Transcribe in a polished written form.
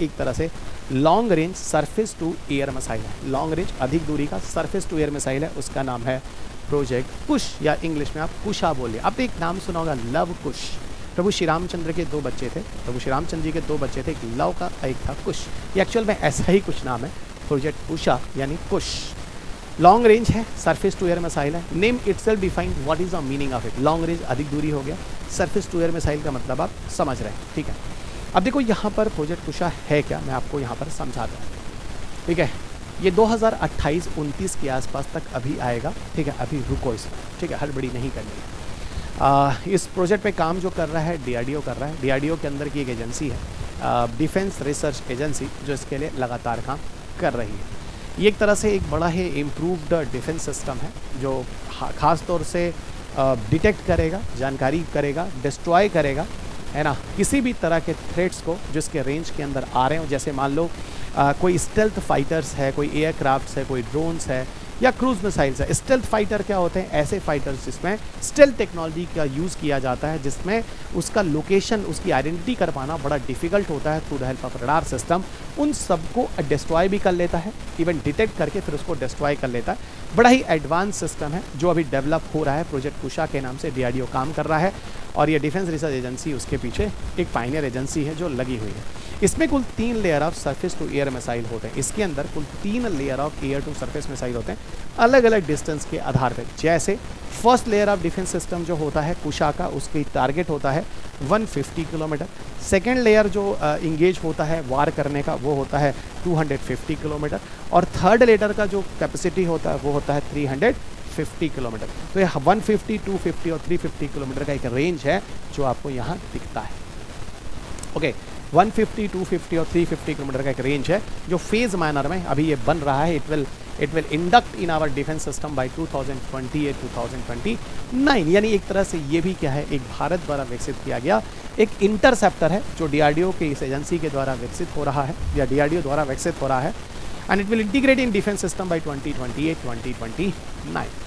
एक तरह से long range surface to air missile है। लॉन्ग रेंज अधिक दूरी का सरफेस टू एयर मिसाइल है, उसका नाम है प्रोजेक्ट कुश, या इंग्लिश में आप कुशा बोलिए। आपने एक नाम सुना होगा लव कुश। प्रभु श्री रामचंद्र के दो बच्चे थे, प्रभु श्री रामचंद्र जी के दो बच्चे थे, एक लव का एक था कुश। ये एक्चुअल में ऐसा ही कुछ नाम है, प्रोजेक्ट कुशा यानी कुश। लॉन्ग रेंज है, सरफेस टू एयर मिसाइल है। Name itself define what is the meaning of it. Long range अधिक दूरी हो गया, सरफेस टू एयर मिसाइल का मतलब आप समझ रहे हैं, ठीक है। अब देखो यहाँ पर प्रोजेक्ट कुशा है क्या, मैं आपको यहाँ पर समझाता हूँ, ठीक है। ये 2028-29 के आसपास तक अभी आएगा, ठीक है। अभी रुको इसमें, ठीक है, हड़बड़ी नहीं करनी है। इस प्रोजेक्ट पे काम जो कर रहा है DRDO कर रहा है। DRDO के अंदर की एक एजेंसी है, डिफेंस रिसर्च एजेंसी, जो इसके लिए लगातार काम कर रही है। ये एक तरह से एक बड़ा ही इम्प्रूव्ड डिफेंस सिस्टम है, जो ख़ास तौर से डिटेक्ट करेगा, जानकारी करेगा, डिस्ट्रॉय करेगा, है ना, किसी भी तरह के थ्रेट्स को जो इसके रेंज के अंदर आ रहे हो। जैसे मान लो कोई स्टेल्थ फाइटर्स है, कोई एयरक्राफ्ट्स है, कोई ड्रोन्स है, या क्रूज मिसाइल्स है। स्टेल्थ फाइटर क्या होते हैं? ऐसे फाइटर्स जिसमें स्टेल्थ टेक्नोलॉजी का यूज़ किया जाता है, जिसमें उसका लोकेशन, उसकी आइडेंटिटी कर पाना बड़ा डिफिकल्ट होता है through the help of radar system. उन सबको डिस्ट्रॉय भी कर लेता है, इवन डिटेक्ट करके फिर उसको डिस्ट्रॉय कर लेता है। बड़ा ही एडवांस सिस्टम है जो अभी डेवलप हो रहा है। प्रोजेक्ट कुशा के नाम से DRDO काम कर रहा है, और ये डिफेंस रिसर्च एजेंसी उसके पीछे एक पायनियर एजेंसी है जो लगी हुई है। इसमें कुल 3 layer of surface to air missile होते हैं। इसके अंदर कुल 3 layer of air to surface missile होते हैं, अलग अलग डिस्टेंस के आधार पर। जैसे first layer of defence system जो होता है कुशा का, उसकी टारगेट होता है 150 किलोमीटर। सेकेंड लेयर जो इंगेज होता है वार करने का, वो होता है 250 किलोमीटर। और थर्ड लेयर का जो कैपेसिटी होता है वो होता है 350 किलोमीटर। तो ये 150, 250 और 350 किलोमीटर का एक रेंज है जो आपको यहाँ दिखता है। ओके, 150, 250 और 350 किलोमीटर का एक रेंज है जो फेज मैनर में अभी ये बन रहा है। It will induct in our defence system by 2028, 2029। यानी एक तरह से ये भी क्या है, एक भारत द्वारा विकसित किया गया एक इंटरसेप्टर है जो DRDO के इस एजेंसी के द्वारा विकसित हो रहा है, या DRDO द्वारा विकसित हो रहा है। And it will integrate in defence system by 2028, 2029।